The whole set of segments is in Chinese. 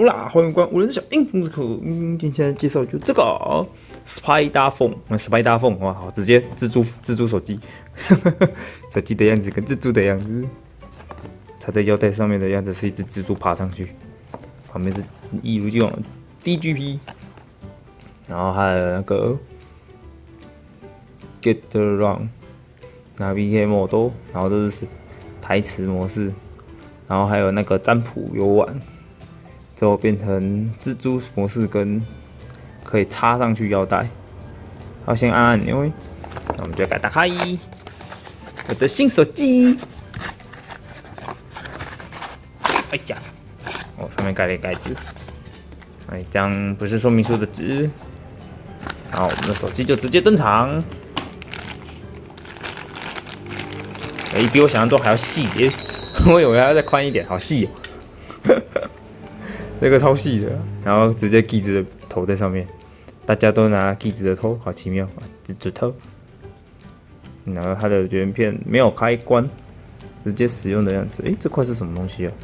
欧啦，欢迎光临我的小樱木可。今天介绍就这个 Spider Phone，Spider Phone 哇，好，直接蜘蛛手机，手机的样子跟蜘蛛的样子，它在腰带上面的样子是一只蜘蛛爬上去，旁边是一如既往 DGP， 然后还有那个 Get Around Navigate Mode， 然后这是台词模式。然后还有那个占卜游玩，之后变成蜘蛛模式跟可以插上去腰带。好，先按按钮，那我们就给它打开我的新手机。哎呀，哦，上面盖了一盖子，一张不是说明书的纸。然后我们的手机就直接登场。哎，比我想象中还要细耶！我以为还要再宽一点，好细哦！这个超细的，然后直接 Giz 的头在上面，大家都拿 Giz 的头，好奇妙啊！指头，然后它的圆片没有开关，直接使用的样子。哎，这块是什么东西啊？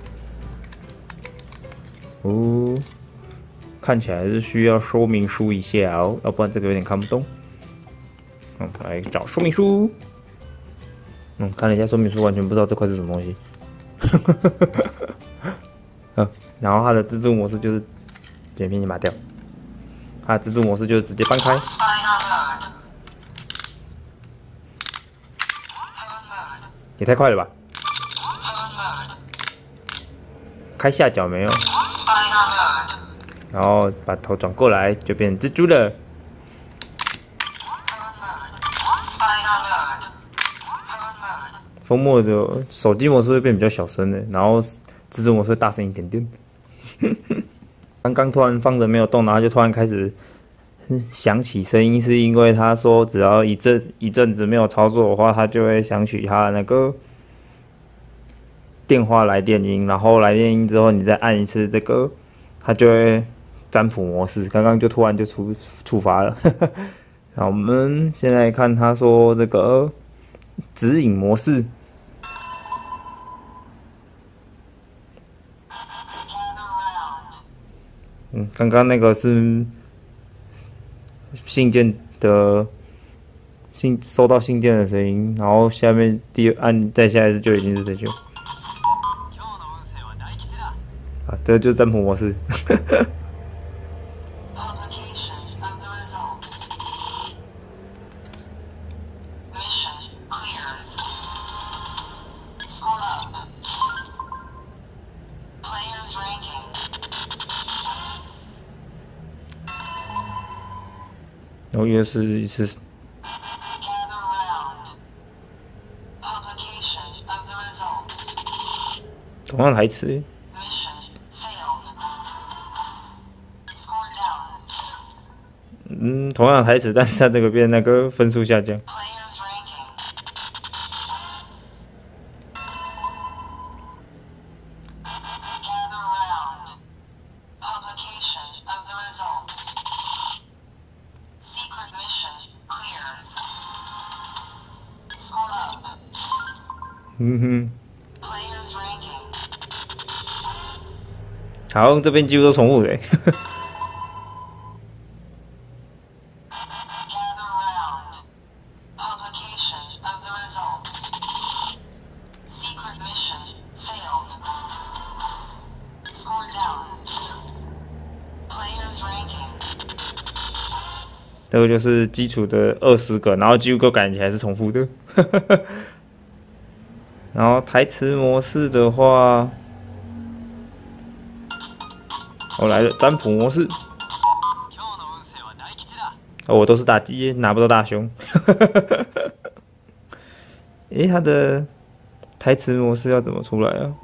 哦，看起来是需要说明书一下哦，要不然这个有点看不懂。来找说明书。看了一下说明书，完全不知道这块是什么东西。然后它的蜘蛛模式就是扁平你拔掉，它的蜘蛛模式就是直接翻开。也太快了吧！开下角没有？然后把头转过来就变成蜘蛛了。风墨的手机模式会变比较小声的，然后蜘蛛模式会大声一点点。刚刚突然放着没有动，然后就突然开始响起声音，是因为他说只要一阵子没有操作的话，他就会响起他的那个电话来电音，然后来电音之后你再按一次这个，它就会占卜模式。刚刚就突然就触发了。好，我们现在看他说这个指引模式。刚刚那个是信件的收到信件的声音，然后下面按再下一次就已经是这句。啊，这就是占卜模式。然后又是一次。同样台词。同样台词，但是它这个变那个分数下降。好，这边几乎都重复的。这个就是基础的20个，然后几乎都感觉还是重复的。然后台词模式的话，我来了占卜模式。我都是大鸡，拿不到大凶。它的台词模式要怎么出来啊？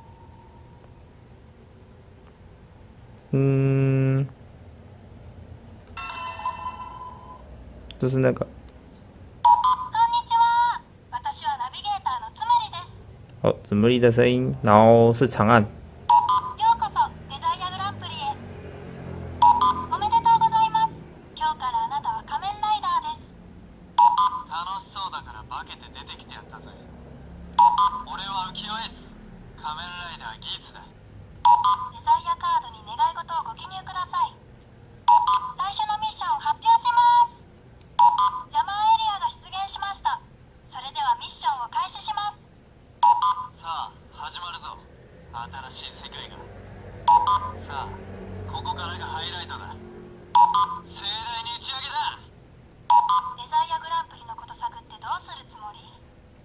就是那个。哦，怎么力的声音，然后是长按。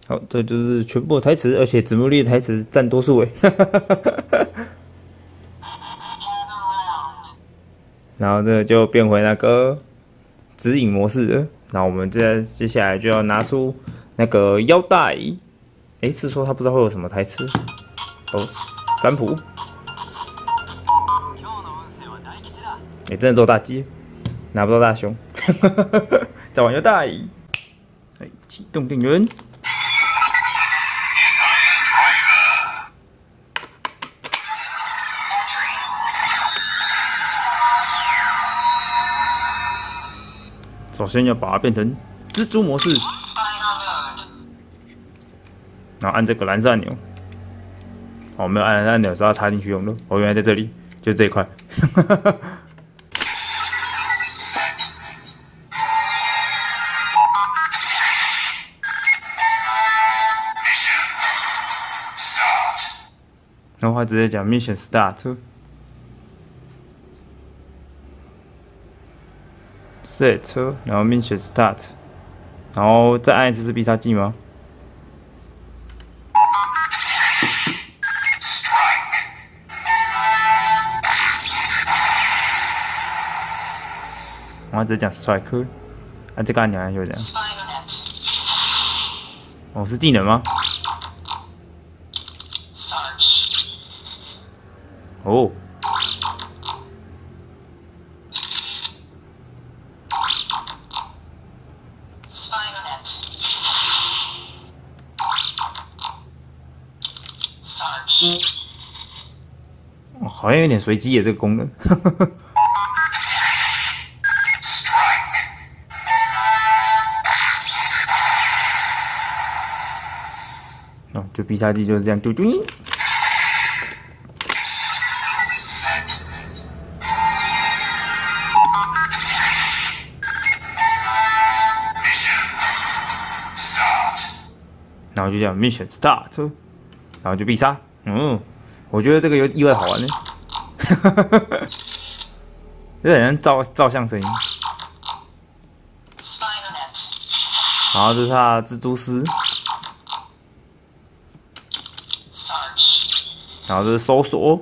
好，这就是全部的台词，而且子木丽的台词占多数诶。然后这就变回那个指引模式了。然后我们接下来就要拿出那个腰带。诶，是说他不知道会有什么台词？哦，占卜。诶，真的做大鸡，拿不到大胸。再玩腰带。哎，启动电源。首先要把它变成蜘蛛模式，然后按这个蓝色按钮。哦，没有按按钮是要插进去用的。哦，原来在这里，就这一块。然后他直接讲 Mission Start。set 车，然后 mission start， 然后再按一次是必杀技吗？我直接讲 strike， 按这个按钮就这样。哦，是技能吗？哦。哦，好像有点随机耶，这个功能。哦，就必杀技就是这样，嘟嘟。然后就叫 mission start， 然后就必杀。我觉得这个有意外好玩呢。有点像照相声音。然后这是他的蜘蛛丝。然后这是搜索。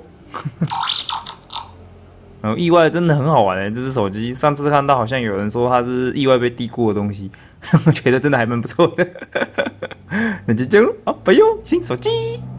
然后意外真的很好玩这只手机。上次看到好像有人说它是意外被低估的东西，我觉得真的还蛮不错的。那就这样，好，拜哟，新手机。